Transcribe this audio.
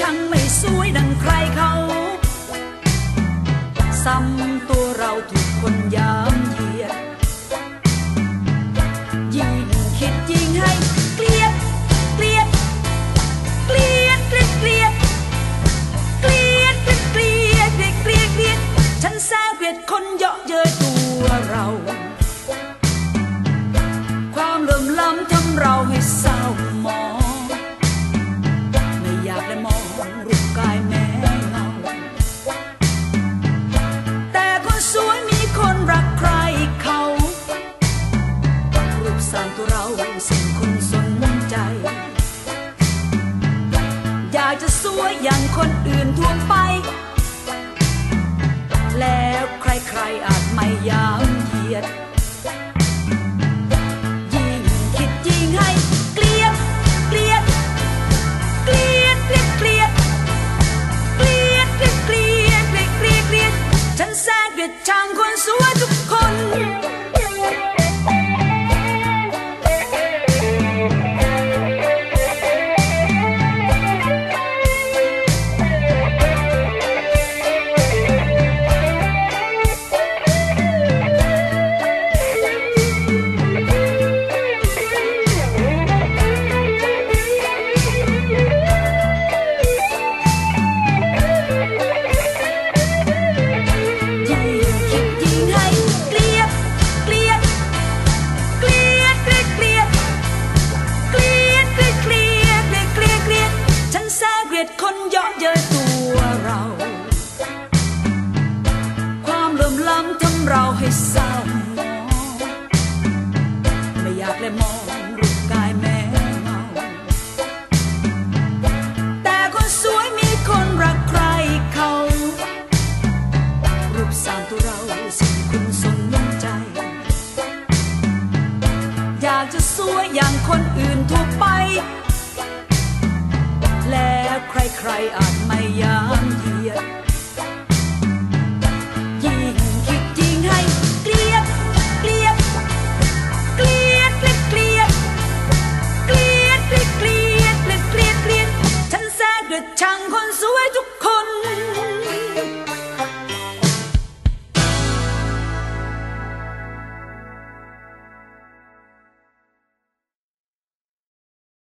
ช่างไม่สวยดังใครเขาซ้ำตัวเราถูกคนยามเหยียดยิ่งคิดยิ่งให้เกลียดเกลียดเกลียดเกลียดเกลียดเกลียดเกลียดเกลียดเกลียดเกลียดฉันแซวเกลียดคนเยาะเย้ยตัวเราความเหลื่อมล้ำทำเราให้เศร้าหมองไม่อยากได้มองรูปกายแม่เงาแต่คนสวยมีคนรักใครเขารูปสร้างตัวเราสิ่งคนสนใจอยากจะสวยอย่างคนอื่นทั่วไปแล้วใครๆอาจไม่ยามเหยียดยิ่งคิดยิ่งให้เกลียดเกลียดเกลียดเกลียดเกลียดเกลียดเกลียดเกลียดเกลียดเกลียดเกลียดฉันแซงเกลียดช่างคนสวยทุกคนคนเยาะเย้ยตัวเราความเหลื่อมล้ำทำเราให้เศร้าหมองไม่อยากเลยมองรูปกายแม่เงาแต่คนสวยมีคนรักใครเขารูปสร้างตัวเราสิ่งคุณสนใจอยากจะสวยอย่างคนอื่นทั่วไปแล้วใครๆอาจไม่ยามเหยียดยิ่งคิดยิ่งให้เกลียดเกลียดเกลียดเกลียดเกลียดเกลียดเกลียดเกลียดเกลียดเกลียดเกลียดฉันแซงเกลียดช่างคนสวยทุกคน